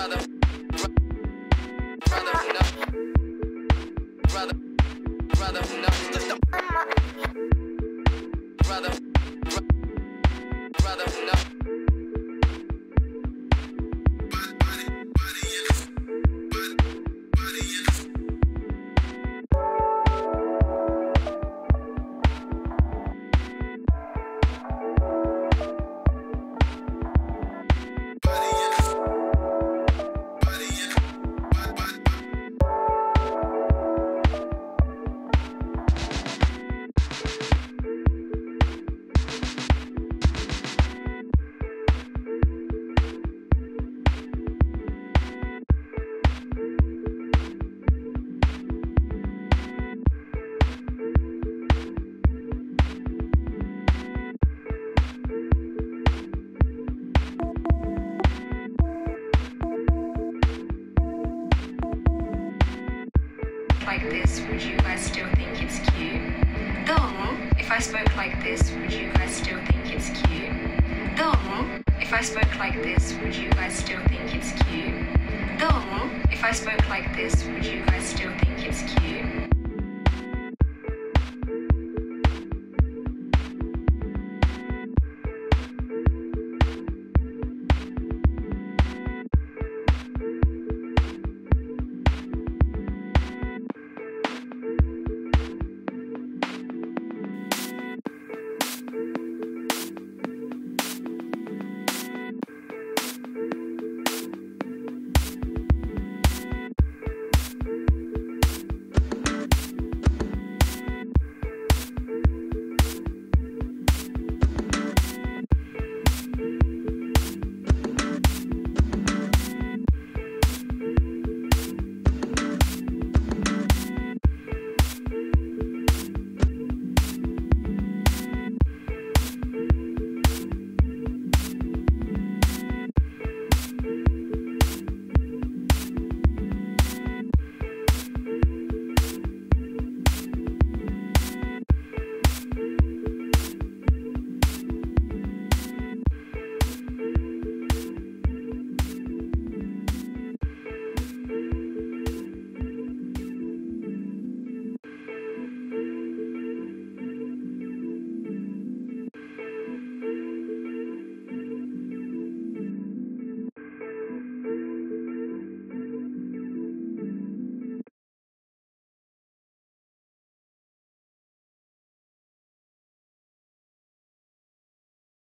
Like this, would you guys still think it's cute? Though, if I spoke like this, would you guys still think it's cute? Though, if I spoke like this, would you guys still think it's cute? Though, if I spoke like this, would you guys still think